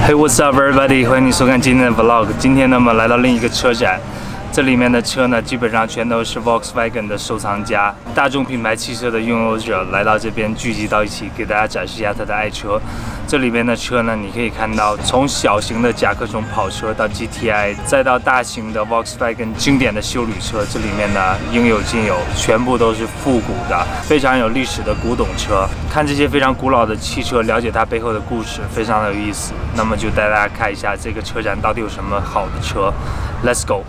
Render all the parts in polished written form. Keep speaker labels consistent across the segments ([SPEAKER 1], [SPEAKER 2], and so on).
[SPEAKER 1] Hey, what's up, everybody？ 欢迎你收看今天的 vlog。今天呢，我们来到另一个车展，这里面的车呢，基本上全都是 Volkswagen 的收藏家、大众品牌汽车的拥有者来到这边聚集到一起，给大家展示一下他的爱车。这里面的车呢，你可以看到，从小型的甲壳虫跑车到 GTI， 再到大型的 Volkswagen 经典的休旅车，这里面呢应有尽有，全部都是复古的，非常有历史的古董车。看这些非常古老的汽车，了解它背后的故事，非常的有意思。那么就带大家看一下这个车展到底有什么好的车。Let's go！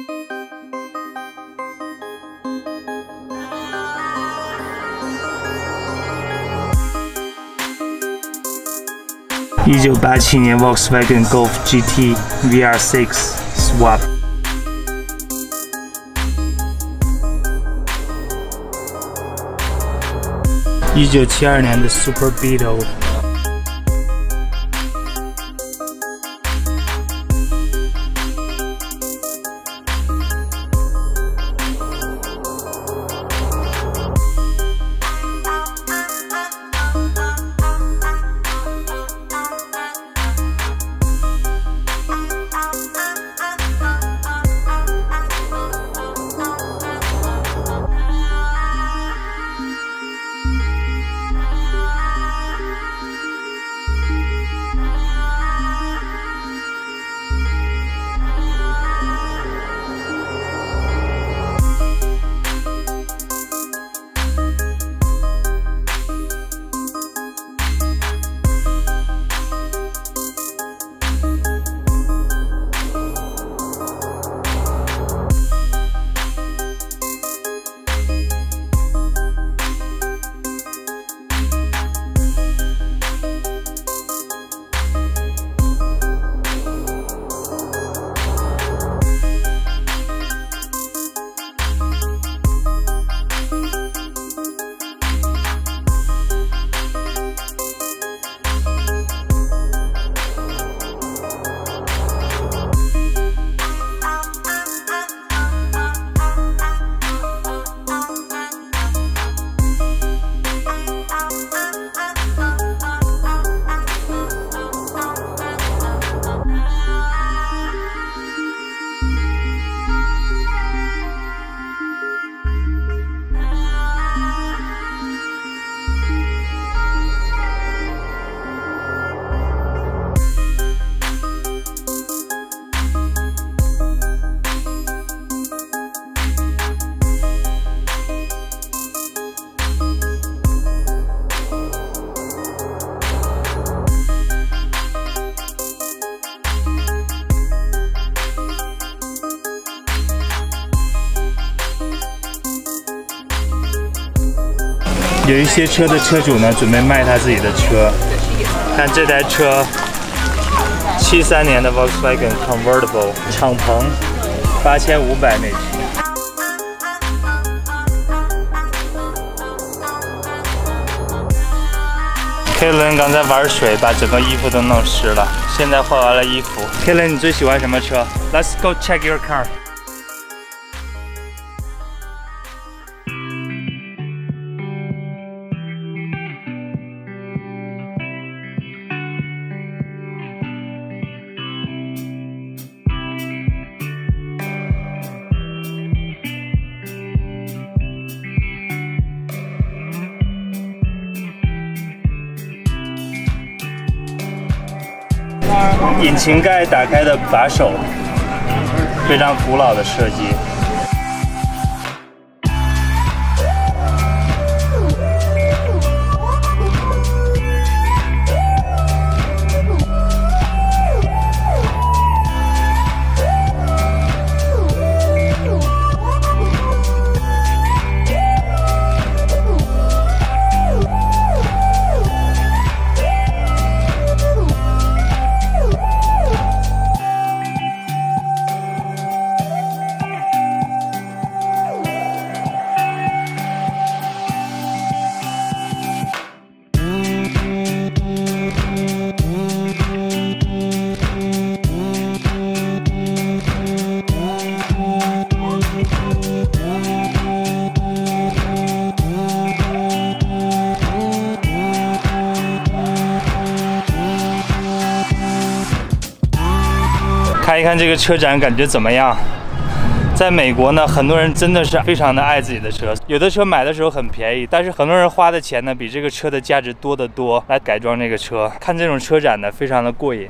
[SPEAKER 1] 1987年 Volkswagen Golf GT VR6 Swap。 1972年的 Super Beetle。 有一些车的车主呢，准备卖他自己的车。看这台车，73年的 Volkswagen Convertible 敞篷，8500美金。Kalen 刚才玩水，把整个衣服都弄湿了。现在换完了衣服。Kalen， 你最喜欢什么车 ？Let's go check your car。引擎盖打开的把手，非常古老的设计。 看一看这个车展感觉怎么样？在美国呢，很多人真的是非常的爱自己的车，有的车买的时候很便宜，但是很多人花的钱呢比这个车的价值多得多，来改装这个车。看这种车展呢，非常的过瘾。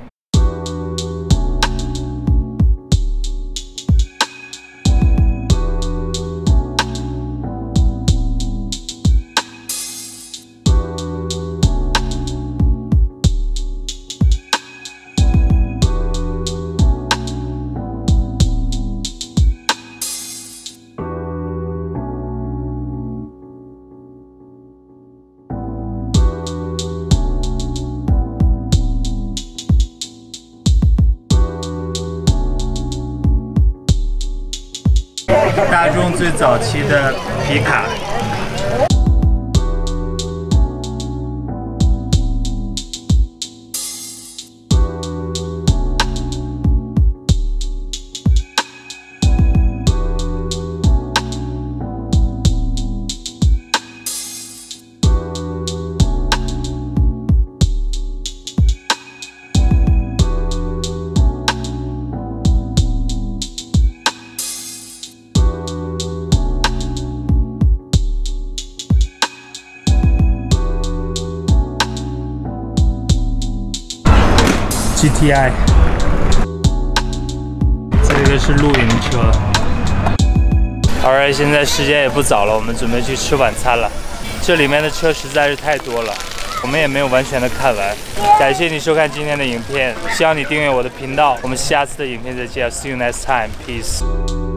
[SPEAKER 1] 大众最早期的皮卡。GTI， 这个是露营车。Alright， 现在时间也不早了，我们准备去吃晚餐了。这里面的车实在是太多了，我们也没有完全的看完。感谢你收看今天的影片，希望你订阅我的频道。我们下次的影片再见 ，See you next time，peace。